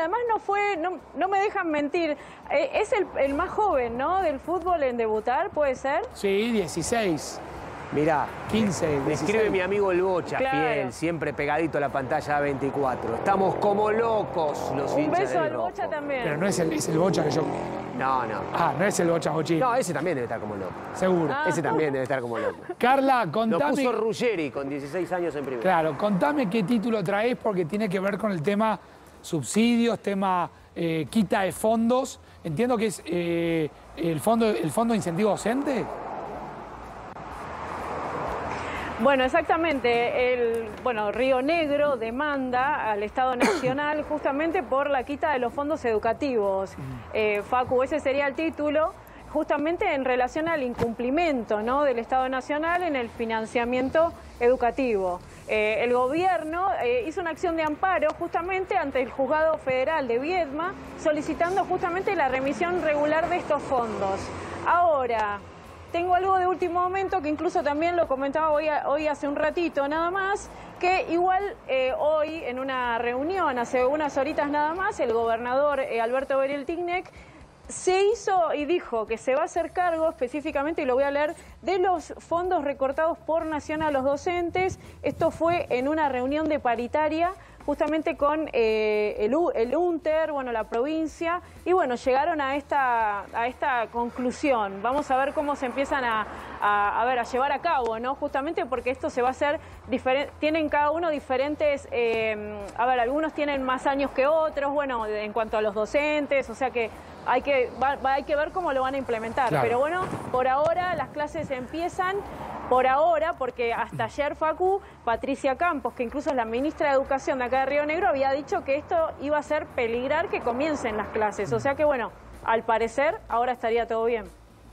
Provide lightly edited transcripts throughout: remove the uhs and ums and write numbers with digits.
además no me dejan mentir, es el más joven, ¿no?, del fútbol en debutar, ¿puede ser? Sí, 16. Mirá, 15, me 16. escribe mi amigo el Bocha, Claro. fiel, siempre pegadito a la pantalla 24. Estamos como locos los Un hinchas beso del al rojo. Bocha también. Pero no es el Bocha que yo... No. Ah, no es el Bocha Bochín. No, ese también debe estar como loco. Seguro. Ese también debe estar como loco. Carla, Lo contame... puso Ruggeri con 16 años en primera. Claro, contame qué título traes porque tiene que ver con el tema subsidios, tema quita de fondos. Entiendo que es el fondo de incentivo docente. Bueno, exactamente. Río Negro demanda al Estado Nacional justamente por la quita de los fondos educativos. Facu, ese sería el título, justamente en relación al incumplimiento, ¿no?, del Estado Nacional en el financiamiento educativo. El gobierno hizo una acción de amparo justamente ante el Juzgado Federal de Viedma, solicitando justamente la remisión regular de estos fondos. Ahora, tengo algo de último momento que incluso también lo comentaba hoy hace un ratito nada más, que igual hoy en una reunión, hace unas horitas nada más, el gobernador Alberto Beriel Tignek se hizo y dijo que se va a hacer cargo específicamente, y lo voy a leer, de los fondos recortados por Nación a los docentes. Esto fue en una reunión de paritaria justamente con el UNTER, bueno, la provincia, y bueno, llegaron a esta conclusión. Vamos a ver cómo se empiezan a llevar a cabo, ¿no? Justamente porque esto se va a hacer diferente, tienen cada uno diferentes, algunos tienen más años que otros, bueno, en cuanto a los docentes, o sea que hay que ver cómo lo van a implementar. Claro. Pero bueno, por ahora las clases empiezan. Por ahora, porque hasta ayer, Facu, Patricia Campos, que incluso es la ministra de Educación de acá de Río Negro, había dicho que esto iba a hacer peligrar que comiencen las clases. O sea que, bueno, al parecer, ahora estaría todo bien.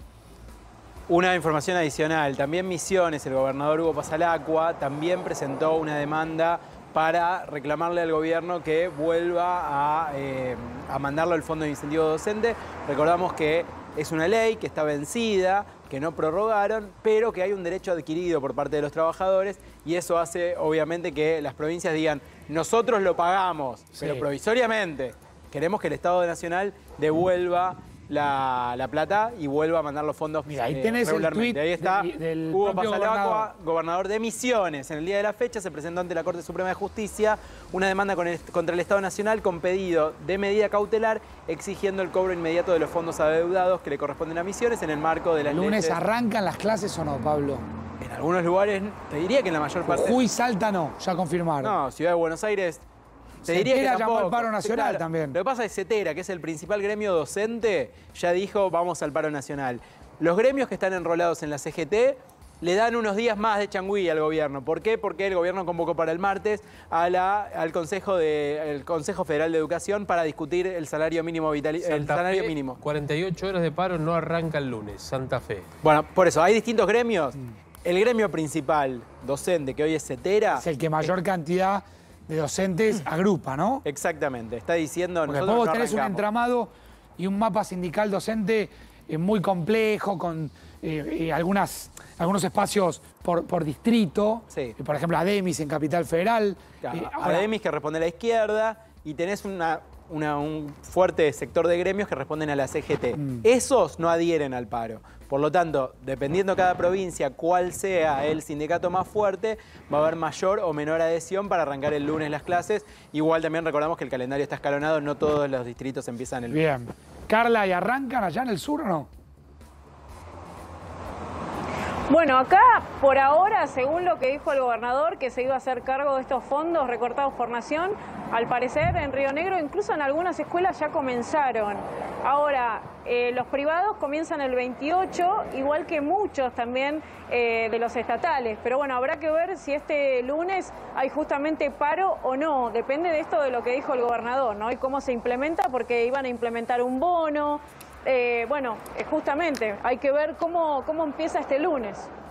Una información adicional, también Misiones, el gobernador Hugo Pasalacqua, también presentó una demanda para reclamarle al gobierno que vuelva a mandarlo al Fondo de Incentivo Docente. Recordamos que es una ley que está vencida, que no prorrogaron, pero que hay un derecho adquirido por parte de los trabajadores, y eso hace obviamente que las provincias digan, nosotros lo pagamos, pero provisoriamente. Queremos que el Estado Nacional devuelva la plata y vuelva a mandar los fondos. Mira, ahí tenés regularmente. el Ahí está del Hugo propio Pasalacqua, gobernador de Misiones. En el día de la fecha se presentó ante la Corte Suprema de Justicia una demanda contra el Estado Nacional con pedido de medida cautelar exigiendo el cobro inmediato de los fondos adeudados que le corresponden a Misiones en el marco de las ¿El lunes leyes. arrancan las clases o no, Pablo? En algunos lugares, te diría que en la mayor parte... Jujuy, Salta no, ya confirmaron. No, Ciudad de Buenos Aires... Te diría que Cetera llamó tampoco. al paro nacional, Claro. también. Lo que pasa es que Cetera, que es el principal gremio docente, ya dijo vamos al paro nacional. Los gremios que están enrolados en la CGT le dan unos días más de changüí al gobierno. ¿Por qué? Porque el gobierno convocó para el martes al Consejo Federal de Educación para discutir el salario mínimo vitalicio. El salario mínimo. 48 horas de paro no arranca el lunes, Santa Fe. Bueno, por eso, hay distintos gremios. El gremio principal docente, que hoy es Cetera... Es el que mayor cantidad de docentes agrupa, ¿no? Exactamente, está diciendo... Porque nosotros después vos no tenés un arrancamos. entramado y un mapa sindical docente muy complejo, con algunos espacios por distrito. Sí. Por ejemplo, ADEMIS en Capital Federal. Claro, Ahora, ADEMIS que responde a la izquierda y tenés un fuerte sector de gremios que responden a la CGT. Esos no adhieren al paro. Por lo tanto, dependiendo cada provincia cuál sea el sindicato más fuerte, va a haber mayor o menor adhesión para arrancar el lunes las clases. Igual también recordamos que el calendario está escalonado, no todos los distritos empiezan el lunes. Bien. Carla, ¿y arrancan allá en el sur o no? Bueno, acá por ahora, según lo que dijo el gobernador, que se iba a hacer cargo de estos fondos recortados por Nación, al parecer en Río Negro, incluso en algunas escuelas ya comenzaron. Ahora, los privados comienzan el 28, igual que muchos también de los estatales. Pero bueno, habrá que ver si este lunes hay justamente paro o no. Depende de esto de lo que dijo el gobernador, ¿no? Y cómo se implementa, porque iban a implementar un bono. Justamente, hay que ver cómo empieza este lunes.